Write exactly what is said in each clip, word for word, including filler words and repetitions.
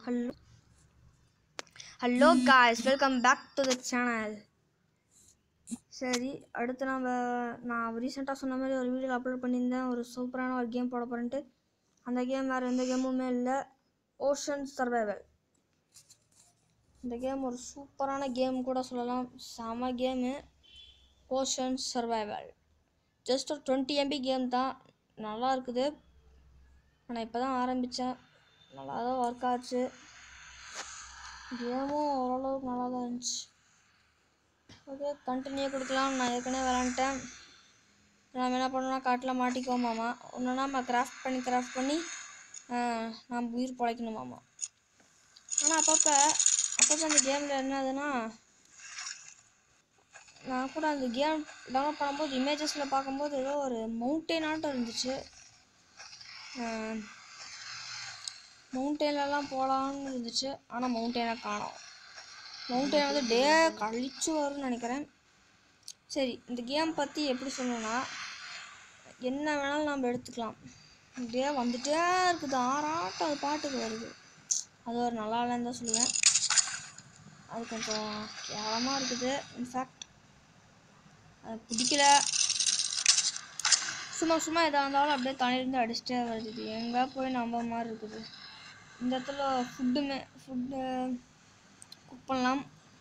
Hello, hello guys, welcome back to the channel. சரி, அடுத்து நம்ம நான் ரீசெண்டாக சொன்ன மாதிரி ஒரு வீடியோ அப்லோட் பண்ணியிருந்தேன். ஒரு சூப்பரான ஒரு கேம் போட போகிறேன்ட்டு. அந்த கேம் வேறு எந்த கேமுமே இல்லை, ஓஷன் சர்வைவல். இந்த கேம் ஒரு சூப்பரான கேம் கூட சொல்லலாம், செம கேமு. ஓஷன் சர்வைவல் ஜஸ்ட் ஒரு டுவெண்ட்டி எம்பி கேம் தான், நல்லா இருக்குது. நான் இப்போ தான் ஆரம்பித்தேன், நல்லா தான் ஒர்க் ஆச்சு. கேமும் ஓரளவுக்கு நல்லா தான் இருந்துச்சு. ஓகே, கண்டினியூ கொடுக்கலாம். நான் ஏற்கனவே விளாண்டுட்டேன். நம்ம என்ன பண்ணோம்னா காட்டில் மாட்டிக்குவோமாமா, ஒன்றுனா நம்ம கிராஃப்ட் பண்ணி கிராஃப்ட் பண்ணி நம்ம உயிர் பிழைக்கணுமாமா. ஆனால் அப்பப்போ அப்பப்போ அந்த கேமில் என்னதுன்னா, நான் கூட அந்த கேம் டவுன்லோட் பண்ணும்போது இமேஜஸில் பார்க்கும்போது ஏதோ ஒரு மவுண்டெயினாட்டம் இருந்துச்சு. மவுண்டெயின்லலாம் போகலான்னு இருந்துச்சு, ஆனால் மவுண்டெயினாக காணோம். மவுண்டெயின் வந்து டே கழிச்சு வரும்னு நினைக்கிறேன். சரி, இந்த கேம் பற்றி எப்படி சொல்லணும்னா, என்ன வேணாலும் நம்ம எடுத்துக்கலாம். இப்படியே வந்துட்டே இருக்குது, ஆறாட்டம் அது பாட்டுக்கு வருது. அது ஒரு நல்லா இல்லைன்னு தான் சொல்லுவேன். அது கொஞ்சம் கேவலமாக இருக்குது. இன்ஃபேக்ட் அது பிடிக்கல. சும்மா சும்மா எதாக இருந்தாலும் அப்படியே தனியிருந்து அடிச்சுட்டே வருது. எங்கே போய் நம்ப மாதிரி இருக்குது. இந்த இடத்துல ஃபுட்டுமே ஃபுட்டு குக் பண்ணலாம்.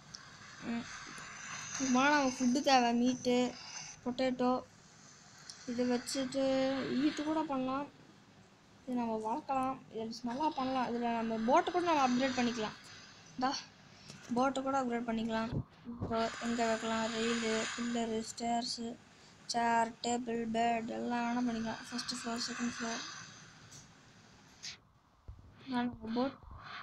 சும்மா நம்ம ஃபுட்டு தேவை, மீட்டு, பொட்டேட்டோ, இதை வச்சுட்டு ஈட்டு கூட பண்ணலாம். இது நம்ம வளர்க்கலாம், இதில் நல்லா பண்ணலாம். இதில் நம்ம போட்டை கூட நம்ம அப்கிரேட் பண்ணிக்கலாம். டா போட்டை கூட அப்கிரேட் பண்ணிக்கலாம். இப்போ எங்கே வைக்கலாம், rail, pillar, stairs, chair, table, bed எல்லாம் வேணால் பண்ணிக்கலாம். First floor, second floor. நான் நம்ம போட்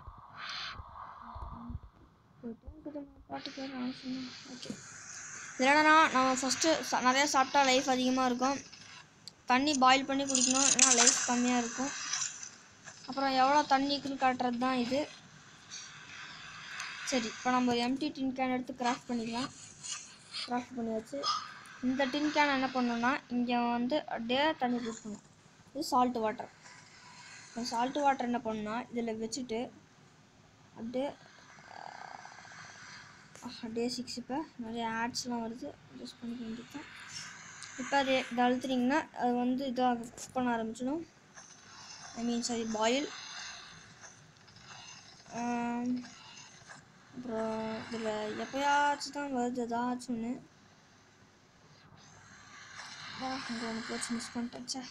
பாட்டுக்கு நான் சொன்னேன். ஓகே, இல்லைனா நம்ம ஃபஸ்ட்டு நிறையா சாப்பிட்டா லைஃப் அதிகமாக இருக்கும். தண்ணி பாயில் பண்ணி குடிக்கணும், ஏன்னா லைஃப் கம்மியாக இருக்கும். அப்புறம் எவ்வளோ தண்ணிக்குன்னு காட்டுறது தான் இது. சரி, இப்போ நம்ம எம்டி டின் கேன் எடுத்து கிராஃப்ட் பண்ணிக்கலாம். கிராஃப்ட் பண்ணியாச்சு. இந்த டின் கேன் என்ன பண்ணணும்னா, இங்கே வந்து அப்படியே தண்ணி பூசணும். இது சால்ட் வாட்டர். இந்த சால்ட் வாட்டர் என்ன பண்ணணும்னா இதில் வச்சுட்டு அப்படியே டே சிக்ஸ் இப்போ நிறைய ஆட்ஸ்லாம் வருது, யூஸ் பண்ணிக்க வேண்டியதான். இப்போ அது இதை அழுத்துனீங்கன்னா அது வந்து இதாக குக் பண்ண ஆரம்பிச்சிடும். I mean sorry boil. அப்புறம் இதில் எப்போயாச்சும் தான் வருது ஏதாச்சும் ஒன்று. அங்கே ஒன்று போச்சு, மிஸ் பண்ணிட்டேன்.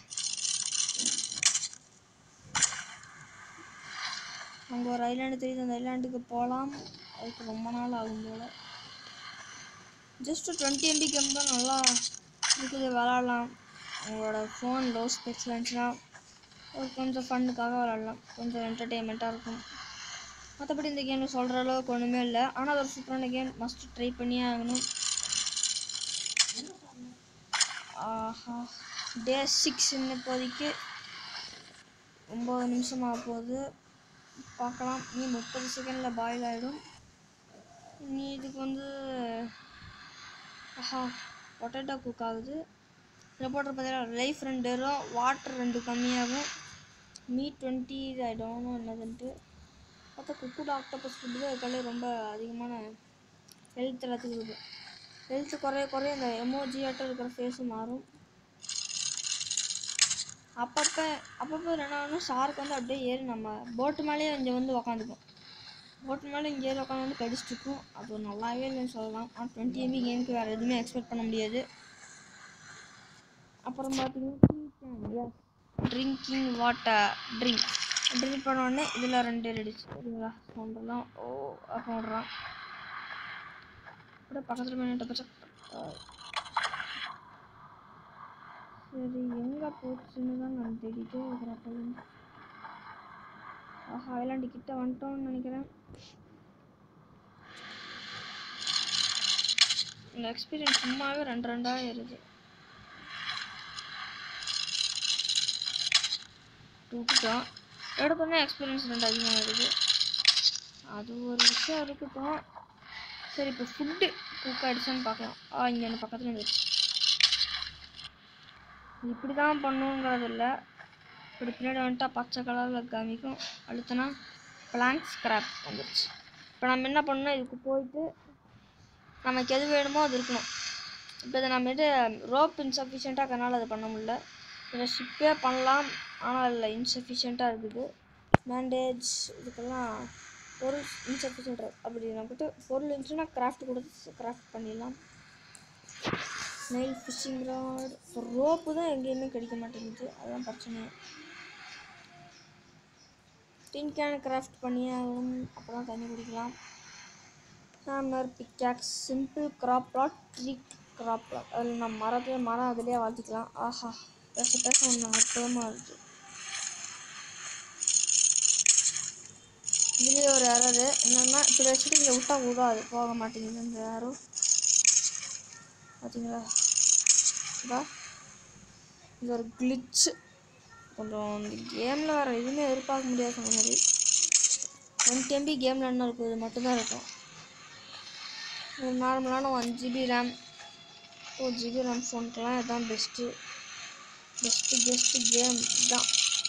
அங்கே ஒரு ஐலாண்டு தெரியுது, அந்த ஐலாண்டுக்கு போகலாம். அதுக்கு ரொம்ப நாள் ஆகும் போல். ஜஸ்ட்டு டுவெண்ட்டி எம்பி கேம் தான், நல்லா இருக்குது, விளாட்லாம். உங்களோட ஃபோன் லோ ஸ்பெக்ஸ் இருந்துச்சுன்னா ஒரு கொஞ்சம் ஃபன்னுக்காக விளாட்லாம், கொஞ்சம் என்டர்டெயின்மெண்ட்டாக இருக்கும். மற்றபடி இந்த கேம் சொல்கிற அளவுக்கு ஒன்றுமே இல்லை, ஆனால் அது ஒரு சூப்பரான கேம், மஸ்ட் ட்ரை பண்ணியே ஆகணும். ஆஹா, டே சிக்ஸ்ன்னு இப்போதைக்கு ஒம்பது நிமிஷம் ஆக போகுது, பார்க்கலாம். நீ முப்பது செகண்டில் பாயில் ஆகிடும். நீ இதுக்கு வந்து ஆஹா பொட்டேட்டோ குக் ஆகுது. இதில் போட்டு பார்த்தீங்கன்னா லைஃப் ரெண்டு வரும், வாட்டர் ரெண்டு கம்மியாகும், மீட் டுவெண்ட்டி இது ஆகிடும். என்னதுன்ட்டு பார்த்தா குக்குடு ஆக்டோபஸ் ஃபுட்டு தான் இருக்காலே ரொம்ப அதிகமான ஹெல்த் எல்லாத்துக்கும் இருக்குது. ஹெல்த்து குறைய குறைய இந்த எமோஜியாட்டம் இருக்கிற ஃபேஸும் மாறும். அப்பப்போ அப்பப்போ என்னென்னா ஷார்க் வந்து அப்படியே ஏறி நம்ம போட்டு மேலேயே இங்கே வந்து உக்காந்துக்கும். போட்டு மேலே இங்கே ஏறி உட்காந்து வந்து கடிச்சிட்ருக்கும். அது நல்லாவே இல்லைன்னு சொல்லலாம். ஆனால் டுவெண்ட்டி எம்பி கேமுக்கு வேறு எதுவுமே எக்ஸ்பெக்ட் பண்ண முடியாது. அப்புறம் பார்த்தீங்கன்னா ட்ரிங்கிங் வாட்டர் ட்ரிங்க் ட்ரிங்க் பண்ண உடனே இதில் ரெண்டு ரெடிச்சு சரிங்களா, சவுண்டெல்லாம் ஓ அப்போ விட்றான். அப்படியே பக்கத்தில் பண்ணிட்டு பச்சை. சரி, எங்கே போச்சுன்னு தான் நான் தேடிட்டே இருக்கிறேன். ஆஹா, ஐலாண்டு கிட்ட வந்துட்டோம்னு நினைக்கிறேன். இந்த எக்ஸ்பீரியன்ஸ் சும்மாவே ரெண்டு ரெண்டாக ஏறுது. விட்டுட்டோம், எடுத்தோன்னே எக்ஸ்பீரியன்ஸ் ரெண்டு அதிகமாக இருக்குது. அது ஒரு விஷயம் இருக்கட்டும். சரி, இப்போ ஃபுட்டு குக் ஆகிடுச்சான்னு பார்க்கலாம். ஆ இங்கே எனக்கு பக்கத்தில் இருந்துச்சு. இப்படி தான் பண்ணுங்கிறது இல்லை, இப்படி பின்னாடி வந்துட்டா பச்சை கலரில் காமிக்கும், அழுத்தினா பிளாங்க் ஸ்கிராப் வந்துருச்சு. இப்போ நம்ம என்ன பண்ணணும், இதுக்கு போயிட்டு நமக்கு எது வேணுமோ அது இருக்கணும். இப்போ இதை நம்ம இது ரோப் இன்சஃபிஷியண்ட்டாக இருக்கனால அதை பண்ண முடியல. இதை ஷிப்பே பண்ணலாம், ஆனால் அதில் இன்சஃபிஷியண்ட்டாக இருக்குது. பேண்டேஜ் இதுக்கெல்லாம் பொருள் இன்சஃபிஷியன்ட். அப்படி நம்மகிட்ட பொருள் இருந்துச்சுன்னா கிராஃப்ட் கொடுத்து கிராஃப்ட் பண்ணிடலாம். Nail phishing rod. ரோப்பு தான் எங்கேயுமே கிடைக்க மாட்டேங்குது, அதுதான் பிரச்சனை. டின் கேன் கிராஃப்ட் பண்ணி ஆகணும், அப்போ தான் தண்ணி குடிக்கலாம். Hammer, pickaxe, simple crop plot, tree crop plot. அதில் நம்ம மரத்தையே மரம் அதிலே வளர்த்திக்கலாம். ஆஹா, பேச பேச ஒன்று அற்புதமாக இருக்குது. இதுலேயே ஒரு ஏரரு என்னென்னா, இப்படி வச்சுட்டு இங்கே விட்டால் விடாது, போக மாட்டேங்குது இந்த ஏரோ. பார்த்தீங்களா, இதா இது ஒரு கிளிச்சு. கொஞ்சம் இந்த கேமில் வேறு எதுவுமே எதிர்பார்க்க முடியாது. சொன்ன மாதிரி ஒன் எம்பி கேமில் என்ன இருக்கும், இது மட்டும்தான் இருக்கும். ஒரு நார்மலான one GB RAM two GB RAM ஃபோனுக்கெல்லாம் இதுதான் பெஸ்ட்டு பெஸ்ட்டு பெஸ்ட்டு கேம் தான்.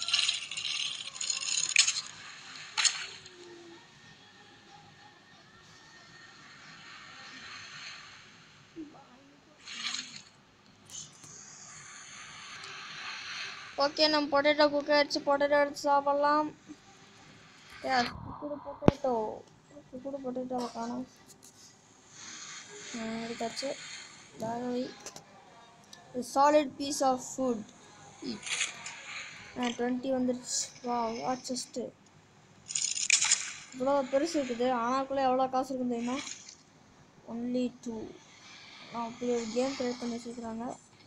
ஓகே, நம்ம பொட்டேட்டோ குக்கர் அடிச்சு பொட்டேட்டோ எடுத்து சாப்பிட்லாம். குக்குடு பொட்டேட்டோ குக்குடு பொட்டேட்டோவை காணும் எடுத்தாச்சு. வேலை solid piece of food twenty வந்துடுச்சு. வா வா செஸ்ட்டு இவ்வளோ பெருசு இருக்குது, ஆனாக்குள்ளே எவ்வளோ காசு இருக்குன்னு தெரியுமா? Only two. அப்படி ஒரு கேம் க்ரியேட் பண்ணி வச்சுருக்குறாங்க.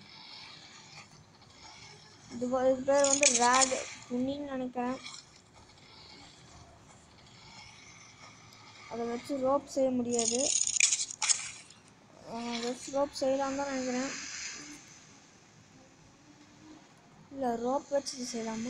இது இது பேர் வந்து ரேக் துணின்னு நினைக்கிறேன். அதை வச்சு ரோப் செய்ய முடியாது, வச்சு ரோப் செய்யலாம் தான் நினைக்கிறேன். இல்லை, ரோப் வச்சு இது செய்யலாமா?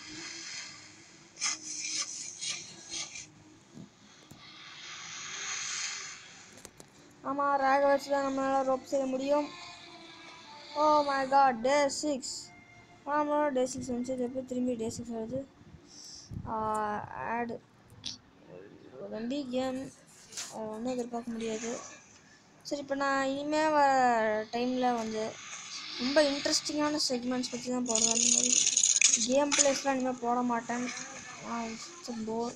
ஆமாம், ரேகை வச்சு தான் நம்மளால் ரோப் செய்ய முடியும். Oh my god, day six. ஆமாம், டே சிக்ஸ் வந்துச்சு. எப்போ திரும்பி டே சிக்ஸ் வருது? ஆடு ரெண்டு கேம் ஒன்றும் எதிர்பார்க்க முடியாது. சரி, இப்போ நான் இனிமேல் வர டைமில் வந்து ரொம்ப இன்ட்ரெஸ்டிங்கான செக்மெண்ட்ஸ் பற்றி தான் போடுவேன். அந்த மாதிரி கேம் பிளேஸ்லாம் இனிமேல் போட மாட்டேன். போர்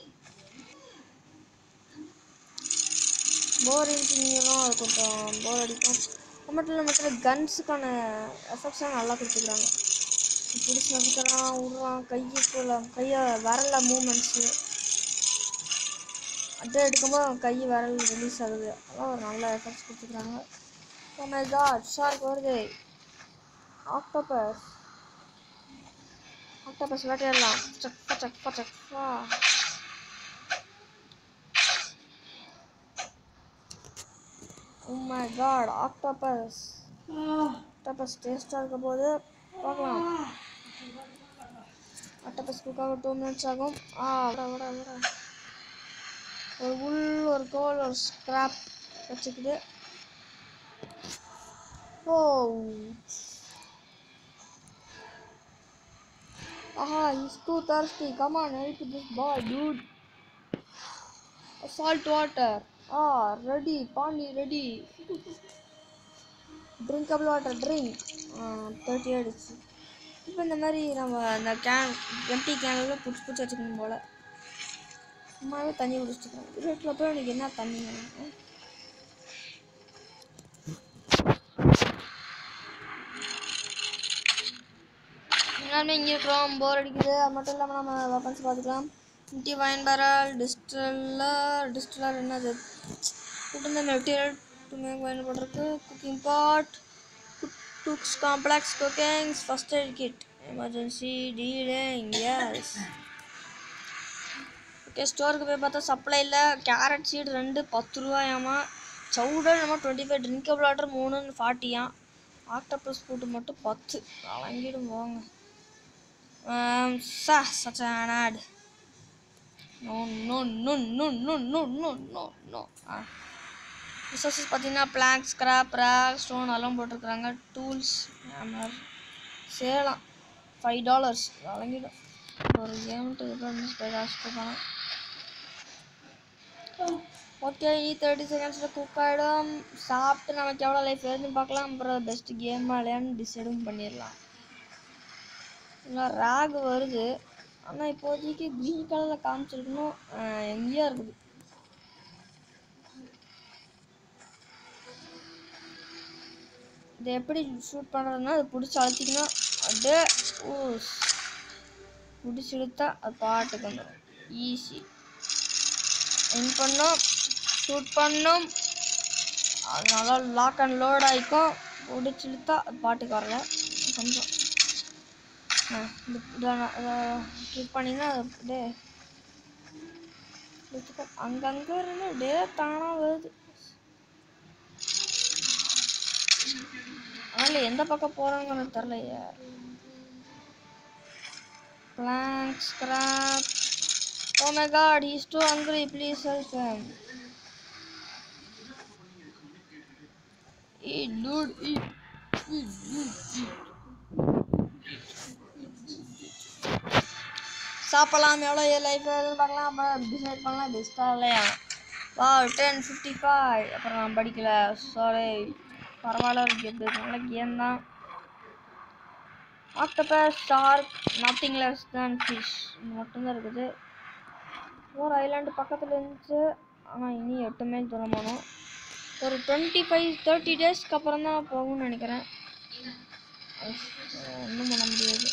போர் இருந்துச்சுன்னா அது கொஞ்சம் போர் அடிக்கும். அது மட்டும் இல்லை, மட்டும் கன்ஸுக்கான எஃபெக்ட்ஸ்லாம் நல்லா கொடுத்துக்கிறாங்க. பிடிச்சி நசுக்கிறான், விட்றான், கைக்குள்ள கையை வரல மூமெண்ட்ஸு அப்படியே எடுக்கும்போது கை விரல் ரிலீஸ் ஆகுது. அதெல்லாம் ஒரு நல்ல எஃபெக்ட்ஸ் கொடுத்துக்கிறாங்க. ஓ மை காட், ஷார்க் வருது. ஆக்டோபஸ் ஆக்டோபஸ் வேட்டையாடலாம். சக்பா சக்பா சக்பா. Oh my god, octopus octopus டேஸ்ட்டாக இருக்க போது பார்க்கலாம். ஆக்டோபஸ் குக்காக டூ மினிட்ஸ் ஆகும். ஆ விட விட விட ஒரு உள், ஒரு கோல், ஒரு ஸ்கிராப் வச்சுக்கிது. ஓ ஆஹா, he's too thirsty. Come on, help this boy, dude. Salt water. Ah, ready. Pani ready. Drinkable water, drink. Thirty ஆயிடுச்சு. இப்போ இந்த மாதிரி நம்ம அந்த கேன் எம்டி கேனில் புடிச்சு புடிச்சு வச்சுக்கணும் போல். சும்மாவே தண்ணி குடிச்சிட்டுருக்கோம். வீட்டில் போய் எனக்கு என்ன தண்ணி வேணும்? எல்லாருமே இங்கே இருக்கிறோம், போர் அடிக்குது. அது மட்டும் இல்லாமல் நம்ம வெப்பன்ஸ் பார்த்துக்கலாம். Empty wine barrel, distiller distiller என்னது இந்த மெட்டீரியல் டு மேக் வைன் போட்டிருக்கு. Cooking pot, cooks complex cookings, first aid kit, emergency dealing. Yes. Okay, ஸ்டோருக்கு போய் பார்த்தா சப்ளை இல்லை. கேரட் சீடு ரெண்டு பத்து ரூபாயாமா. சவுடர் நம்ம டுவெண்ட்டி ஃபைவ், ட்ரிங்கபிள் வாட்டர் மூணு ஃபார்ட்டியா. ஆக்டோபஸ் ஃபுட்டு மட்டும் பத்து. வாங்கிடும் போங்க. சா சச் an ad. No no no no no no no no no. Resources பார்த்தீங்கன்னா பிளாங்க், ஸ்கிராப், ரேக், ஸ்டோன் எல்லாம் போட்டிருக்குறாங்க. டூல்ஸ் ஹேமர் சேலாம் ஃபைவ் டாலர்ஸ். வழங்கிடும் ஒரு கேம்ட்டு ஃபைவ் டாலர்ஸ் கொடுப்பாங்க. ஓகே இனி தேர்ட்டி செகண்ட்ஸில் குக் ஆகிடும். சாப்பிட்டு நமக்கு எவ்வளோ லைஃப் வருதுன்னு பார்க்கலாம். அப்புறம் பெஸ்ட்டு கேம் விளையான்னு டிசைடும் பண்ணிடலாம். இல்லை ரேக் வருது, ஆனால் இப்போதைக்கு க்ரீன் கலரில் காமிச்சிருக்கணும். எங்கேயா இருக்குது. இதை எப்படி ஷூட் பண்ணுறதுன்னா அது பிடிச்சி அழுத்திக்கணும். அப்படியே ஓ பிடிச்சி இழுத்தா அது பாட்டுக்கு வந்துடும். ஈஸி. என் பண்ணோம், ஷூட் பண்ணோம், அதனால லாக் அண்ட் லோட் ஆகிக்கும். பிடிச்சி இழுத்தா அது பாட்டுக்கு வரல. கொஞ்சம் கிளிக் பண்ணிங்கன்னா அது அப்படியே அங்கங்கே இருந்து அப்படியே தானாக வருது. அதனால் எந்த பக்கம் போகிறாங்கன்னு தெரிலையே. Plank, scrap. Oh my god, he's too hungry. Please help him. Eat, dude, eat. Eat, eat, eat. சாப்பிடலாம். எவ்வளோ லைஃப் பார்க்கலாம். அப்புறம் டிசைட் பண்ணலாம் பெஸ்ட்டாக இல்லையா. வா டென் ஃபிஃப்டி ஃபைவ். அப்புறம் நான் படிக்கல, சாரி. பரவாயில்ல, எப்படி நல்ல கேம் தான். Octopus, shark, nothing less than fish இது மட்டும்தான் இருக்குது. ஒரு ஐலாண்டு பக்கத்தில் இருந்துச்சு, ஆனால் இனி எட்டு மைல் தூரம் போகணும். ஒரு டுவெண்ட்டி ஃபைவ் தேர்ட்டி டேஸ்க்கு அப்புறம் தான் போகும்னு நினைக்கிறேன். ஒன்றும் பண்ண முடியாது.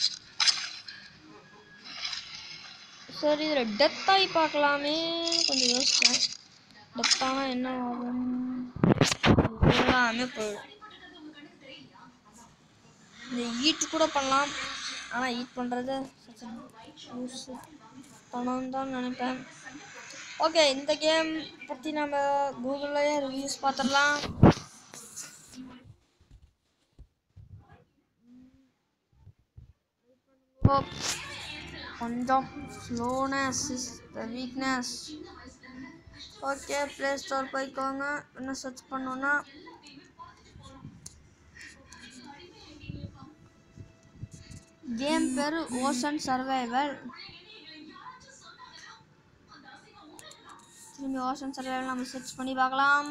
சரி இதில் டெத் ஆகி பார்க்கலாமே கொஞ்சம் யோசித்தேன். டெத் ஆனால் என்ன ஆகும்? எல்லாமே போயிடும். இந்த ஈட் கூட பண்ணலாம், ஆனால் ஈட் பண்ணுறது யூஸ் பண்ணணும் தான் நினைப்பேன். ஓகே இந்த கேம் பற்றி நம்ம கூகுள்லேயே ரிவ்யூஸ் பார்த்துடலாம். கொஞ்சம் slowness is the weakness. Okay play store போய்க்கோங்க. என்ன சர்ச் பண்ணோன்னா கேம் பேர் ஓஷன் சர்வைவல். திரும்பி ஓஷன் சர்வைவல் நம்ம சர்ச் பண்ணி பார்க்கலாம்.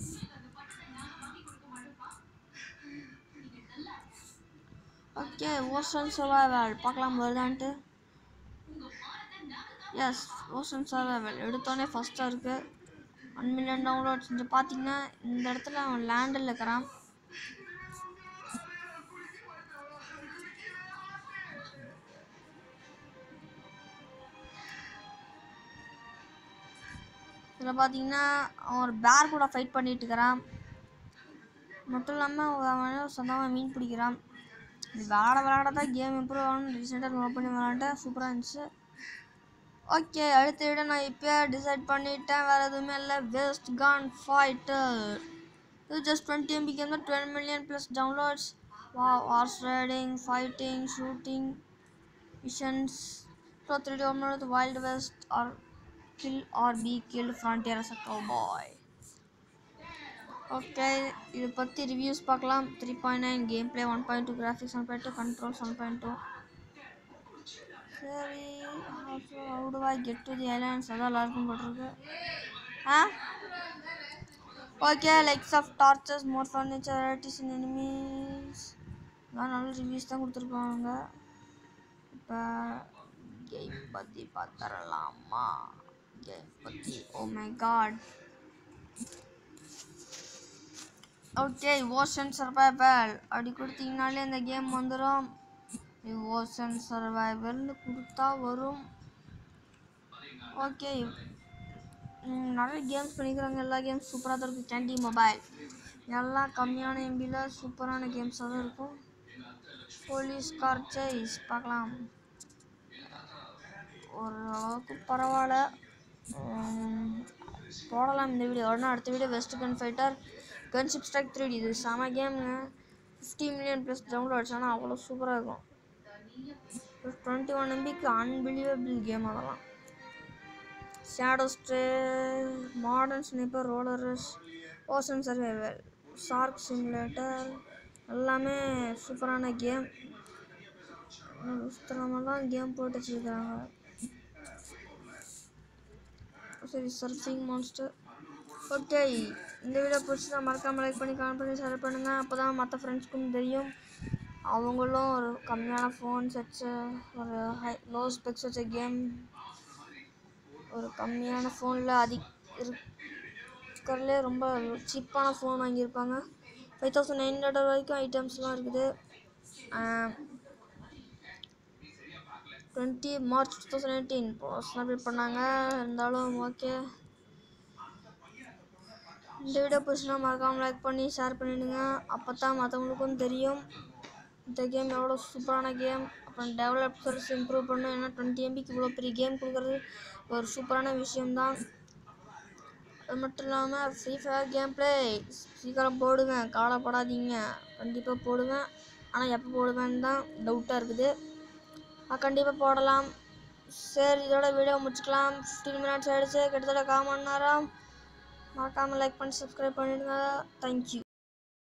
ஓகே ஓஷன் சர்வைவல் பார்க்கலாம் வருதான்ட்டு. எஸ் ஓஷன் சர்வைவல் எடுத்தோடனே ஃபஸ்ட்டாக இருக்குது. One million downloads. இங்கே பார்த்தீங்கன்னா இந்த இடத்துல அவன் லேண்டில் இருக்கிறான். இதில் பார்த்தீங்கன்னா அவன் ஒரு பேர் கூட ஃபைட் பண்ணிட்டு இருக்கிறான். மட்டும் இல்லாமல் அவன் சொந்தமாக மீன் பிடிக்கிறான். இது விளாட விளாட தான் கேம் இம்ப்ரூவ் ஆகணும்னு ரீசெண்டாக நோட் பண்ணி விளாண்டேன். சூப்பராக இருந்துச்சு. ஓகே அடுத்த விட நான் இப்போ டிசைட் பண்ணிட்டேன். வேறு எதுவுமே இல்லை. West gun fighter. இது ஜஸ்ட் டுவெண்ட்டி எம்பி கேம் தான். Twelve million plus downloads. வா horse riding, fighting, shooting, missions. So three D one wild west or kill or be killed frontier as a cowboy. Okay இது பற்றி reviews பார்க்கலாம். Three point nine game play one point two graphics one point two controls one point two. சரி how do I get to the islands? அதான் எல்லாருக்கும் போட்டிருக்கு. ஆ okay likes of torches, more furniture, varieties in enemies. நான் நல்ல reviews தான் கொடுத்துருக்காங்க. இப்போ கேம் பற்றி பார்த்துடலாமா? கேம் பற்றி oh my god. Okay ocean survival அப்படி கொடுத்தீங்கனாலே இந்த கேம் வந்துடும். ஓஷன் சர்வைவல்னு கொடுத்தா வரும். ஓகே நிறைய கேம்ஸ் பண்ணிக்கிறாங்க. எல்லா கேம்ஸ் சூப்பராக தான் இருக்குது. கேண்டி மொபைல் எல்லாம் கம்மியான எம்பியில் சூப்பரான கேம்ஸாக தான் இருக்கும். போலீஸ் கார் சேஸ் பார்க்கலாம். ஓரளவுக்கு பரவாயில்ல, போடலாம் இந்த வீடியோ. உடனே அடுத்த video west gun fighter gunship strike three D. இது செம கேமுங்க. Fifty million plus downloads. ஆனால் அவ்வளோ சூப்பராக இருக்கும். டுவெண்ட்டி ஒன் எம்பிக்கு அன்பிலீவபிள் கேம். அதெல்லாம் shadow stray, modern sniper, roller rush, ocean survival, shark simulator எல்லாமே சூப்பரான கேம். புஸ்தகமாக தான் கேம் போட்டு வச்சுருக்காங்க. சரி சர்ஃபிங் மான்ஸ்டர். ஓகே, இந்த வீடியோ பிடிச்சா மறக்காமல் லைக் பண்ணி கமெண்ட் பண்ணி ஷேர் பண்ணுங்கள். அப்போ தான் மற்ற ஃப்ரெண்ட்ஸ்க்கும் தெரியும், அவங்களும் ஒரு கம்மியான ஃபோன்ஸ் வச்சு ஒரு ஹை லோ ஸ்பெக்ஸ் வச்ச கேம் ஒரு கம்மியான ஃபோனில் அதிக இருக்கிறதுலே ரொம்ப சீப்பான ஃபோன் வாங்கியிருப்பாங்க. ஃபைவ் தௌசண்ட் நைன் ஹண்ட்ரட் வரைக்கும் ஐட்டம்ஸ்லாம் இருக்குது. Twenty March two thousand nineteen போஸ்ட்லாம் அப்டேட் பண்ணாங்க. இருந்தாலும் ஓகே, இந்த வீடியோ பிடிச்சினா மறக்காமல் லைக் பண்ணி ஷேர் பண்ணிவிடுங்க. அப்போ தான் மற்றவங்களுக்கும் தெரியும் இந்த கேம் எவ்வளோ சூப்பரான கேம். அப்புறம் டெவலப்பர்ஸ் இம்ப்ரூவ் பண்ணணும். ஏன்னா டுவெண்ட்டி எம்பிக்கு இவ்வளோ பெரிய கேம் கொடுக்குறது ஒரு சூப்பரான விஷயம்தான். அது மட்டும் இல்லாமல் ஃப்ரீ ஃபயர் கேம் பிளே சீக்கிரம் போடுவேன், கவலைப்படாதீங்க, கண்டிப்பாக போடுவேன். ஆனால் எப்போ போடுவேன்னு தான் டவுட்டாக இருக்குது. கண்டிப்பாக போடலாம். சரி, இதோட வீடியோ முடிச்சுக்கலாம். ஃபிஃப்டீன் மினிட்ஸ் ஆகிடுச்சு, கிட்டத்தட்ட கால் மணி நேரம். மறக்காமல் லைக் பண்ணி சப்ஸ்கிரைப் பண்ணிவிடுங்க. தேங்க்யூ.